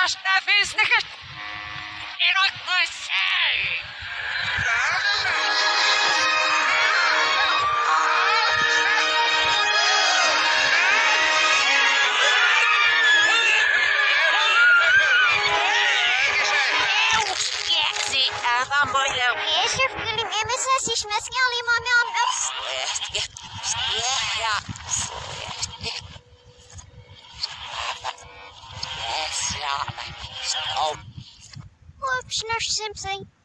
Basta físicas. Eu não sei. شوف كل مساسيش ماسكة لي مامي عم وبشناش سمسي